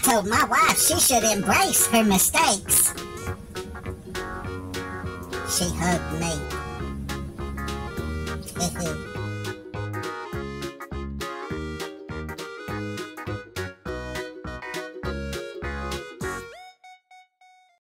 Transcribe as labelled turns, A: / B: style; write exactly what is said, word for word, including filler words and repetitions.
A: told my wife she should embrace her mistakes. She hugged me.